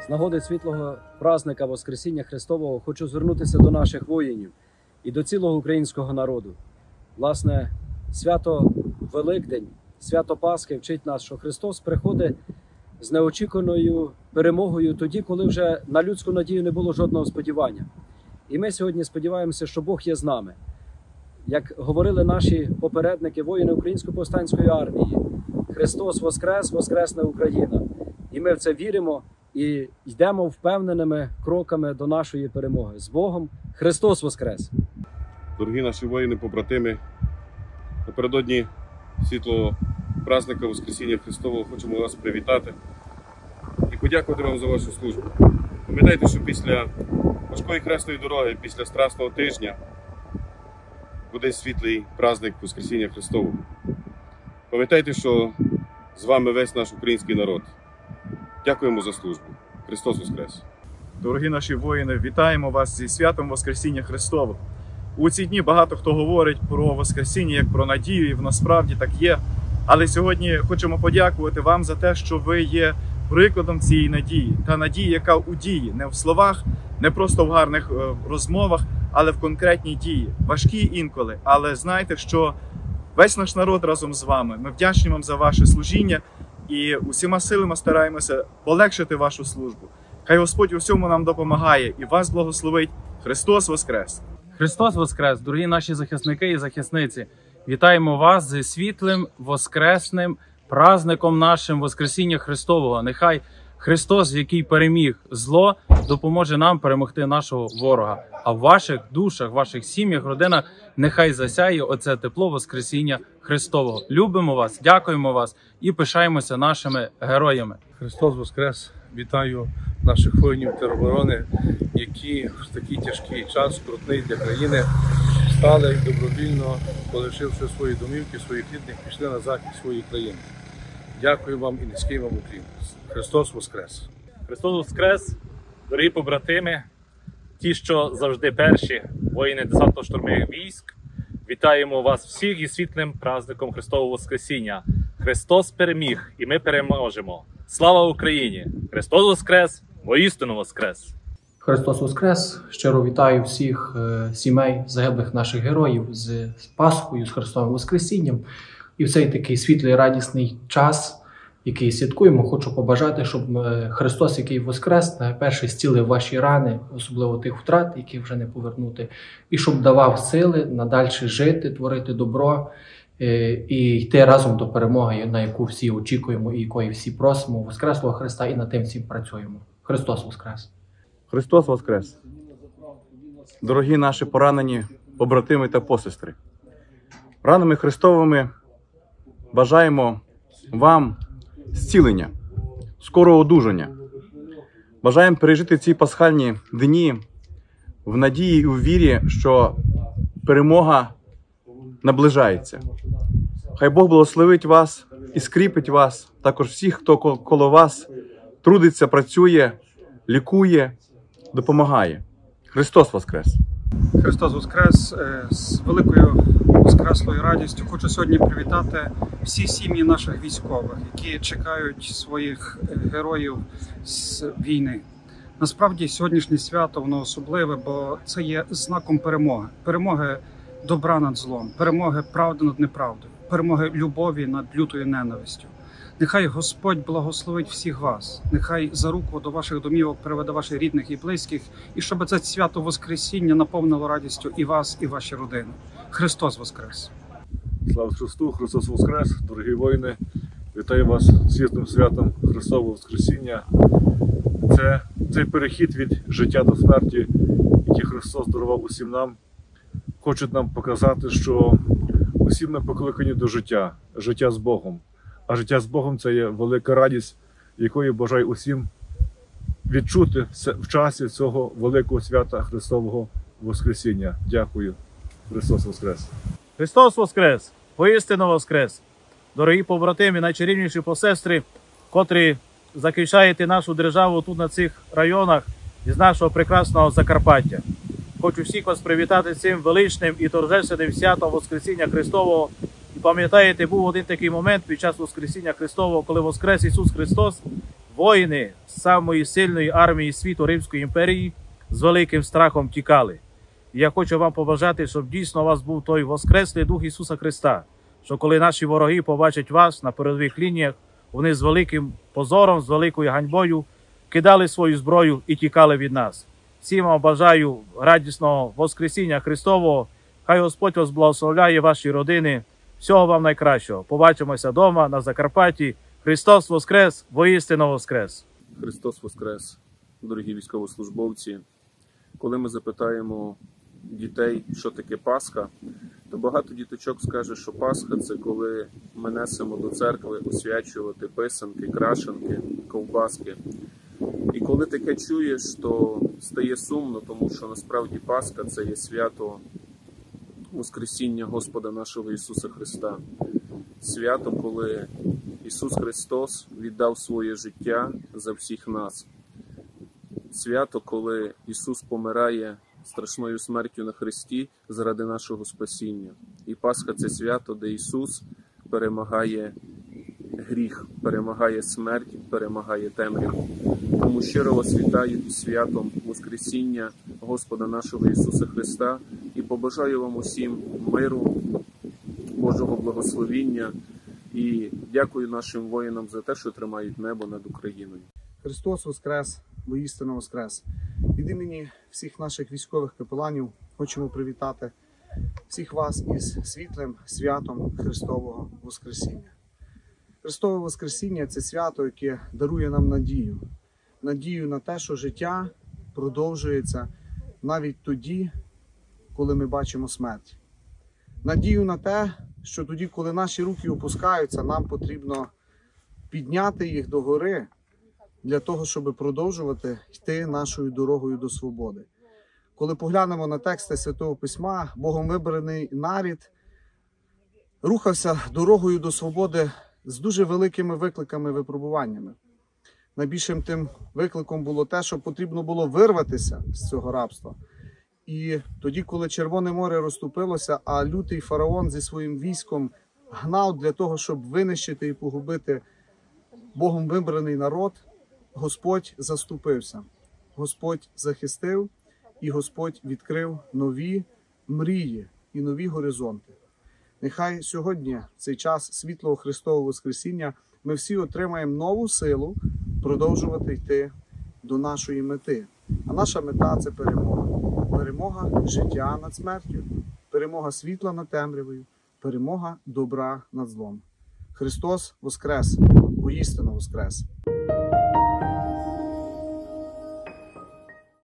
З нагоди світлого праздника Воскресіння Христового хочу звернутися до наших воїнів і до цілого українського народу. Власне, свято Великдень, свято Пасхи вчить нас, що Христос приходить з неочікуваною перемогою тоді, коли вже на людську надію не було жодного сподівання. І ми сьогодні сподіваємося, що Бог є з нами. Як говорили наші попередники, воїни Української повстанської армії, Христос воскрес, воскресне Україна. І ми в це віримо і йдемо впевненими кроками до нашої перемоги. З Богом! Христос воскрес! Дорогі наші воїни-побратими, напередодні світлого праздника Воскресіння Христового хочемо вас привітати і подякувати вам за вашу службу. Пам'ятайте, що після важкої хресної дороги, після Страсного тижня буде світлий праздник Воскресіння Христового. Пам'ятайте, що з вами весь наш український народ. Дякуємо за службу. Христос воскрес! Дорогі наші воїни, вітаємо вас зі святом Воскресіння Христового. У ці дні багато хто говорить про Воскресіння як про надію, і воно справді так є. Але сьогодні хочемо подякувати вам за те, що ви є прикладом цієї надії. Та надії, яка у дії, не в словах, не просто в гарних розмовах, але в конкретній дії. Важкі інколи, але знайте, що весь наш народ разом з вами. Ми вдячні вам за ваше служіння і усіма силами стараємося полегшити вашу службу. Хай Господь у всьому нам допомагає і вас благословить. Христос воскрес! Христос воскрес! Дорогі наші захисники і захисниці! Вітаємо вас зі світлим, воскресним праздником нашим Воскресіння Христового. Нехай Христос, який переміг зло, допоможе нам перемогти нашого ворога. А в ваших душах, в ваших сім'ях, родинах нехай засяє оце тепло Воскресіння Христового. Любимо вас, дякуємо вас і пишаємося нашими героями. Христос воскрес! Вітаю наших воїнів тероборони, які в такий тяжкий час, скрутний для країни, стали добровільно, полишивши свої домівки, своїх рідних, пішли на захист своєї країни. Дякую вам і низький вам уклін. Христос воскрес! Христос воскрес! Дорогі побратими, ті, що завжди перші, воїни десантно-штурмових військ, вітаємо вас всіх із світлим праздником Христового Воскресіння. Христос переміг і ми переможемо. Слава Україні! Христос воскрес! Воістину воскрес! Христос воскрес! Щиро вітаю всіх сімей загиблих наших героїв з Пасхою, з Христовим Воскресінням. І в цей такий світлий, радісний час, який святкуємо, хочу побажати, щоб Христос, який воскрес, перший зцілив ваші рани, особливо тих втрат, які вже не повернути, і щоб давав сили надальше жити, творити добро і йти разом до перемоги, на яку всі очікуємо і якої всі просимо. Воскреслого Христа і над тим всім працюємо. Христос воскрес! Христос воскрес! Дорогі наші поранені побратими та посестри! Ранами Христовими бажаємо вам зцілення, скорого одужання. Бажаємо пережити ці пасхальні дні в надії і у вірі, що перемога наближається. Хай Бог благословить вас і скріпить вас, також всіх, хто коло вас трудиться, працює, лікує, допомагає. Христос воскрес! Христос воскрес! З великою воскреслою радістю хочу сьогодні привітати всі сім'ї наших військових, які чекають своїх героїв з війни. Насправді сьогоднішнє свято, воно особливе, бо це є знаком перемоги. Перемоги добра над злом, перемоги правди над неправдою, перемоги любові над лютою ненавистю. Нехай Господь благословить всіх вас, нехай за руку до ваших домівок приведе ваших рідних і близьких, і щоб це свято Воскресіння наповнило радістю і вас, і ваші родини. Христос воскрес! Слава Христу! Христос воскрес! Дорогі воїни, вітаю вас з світлим святом Христового Воскресіння. Це цей перехід від життя до смерті, який Христос дарував усім нам, хочуть нам показати, що усі ми покликані до життя, життя з Богом. А життя з Богом – це є велика радість, якої бажаю усім відчути в часі цього великого свята Христового Воскресіння. Дякую. Христос воскрес! Христос воскрес! Воістину воскрес! Дорогі побратими, найчарівніші посестри, котрі захищаєте нашу державу тут на цих районах із нашого прекрасного Закарпаття. Хочу всіх вас привітати цим величним і торжественним святом Воскресіння Христового. І пам'ятаєте, був один такий момент під час Воскресіння Христового, коли воскрес Ісус Христос, воїни самої сильної армії світу Римської імперії з великим страхом тікали. І я хочу вам побажати, щоб дійсно у вас був той воскреслий Дух Ісуса Христа, що коли наші вороги побачать вас на передових лініях, вони з великим позором, з великою ганьбою кидали свою зброю і тікали від нас. Всім вам бажаю радісного Воскресіння Христового. Хай Господь вас благословляє, ваші родини. Всього вам найкращого. Побачимося вдома на Закарпатті. Христос Воскрес! Воістину Воскрес! Христос Воскрес! Дорогі військовослужбовці! Коли ми запитаємо дітей, що таке Пасха, то багато діточок скаже, що Пасха – це коли ми несемо до церкви освячувати писанки, крашенки, ковбаски. І коли таке чуєш, то стає сумно, тому що насправді Пасха – це є свято Воскресіння Господа нашого Ісуса Христа. Свято, коли Ісус Христос віддав своє життя за всіх нас. Свято, коли Ісус помирає страшною смертю на хресті заради нашого спасіння. І Пасха – це свято, де Ісус перемагає гріх, перемагає смерть, перемагає темряву. Тому щиро вас вітаю із святом Воскресіння Господа нашого Ісуса Христа і побажаю вам усім миру, Божого благословіння і дякую нашим воїнам за те, що тримають небо над Україною. Христос Воскрес, воістину Воскрес! Від імені всіх наших військових капеланів хочемо привітати всіх вас із світлим святом Христового Воскресіння. Христове Воскресіння – це свято, яке дарує нам надію. Надію на те, що життя продовжується навіть тоді, коли ми бачимо смерть. Надію на те, що тоді, коли наші руки опускаються, нам потрібно підняти їх догори для того, щоб продовжувати йти нашою дорогою до свободи. Коли поглянемо на тексти Святого Письма, Богом вибраний нарід рухався дорогою до свободи з дуже великими викликами, випробуваннями. Найбільшим тим викликом було те, що потрібно було вирватися з цього рабства. І тоді, коли Червоне море розступилося, а лютий фараон зі своїм військом гнав для того, щоб винищити і погубити Богом вибраний народ, Господь заступився, Господь захистив і Господь відкрив нові мрії і нові горизонти. Нехай сьогодні, в цей час світлого Христового Воскресіння, ми всі отримаємо нову силу продовжувати йти до нашої мети. А наша мета – це перемога. Перемога життя над смертю, перемога світла над темрявою, перемога добра над злом. Христос Воскрес! Воістину Воскрес!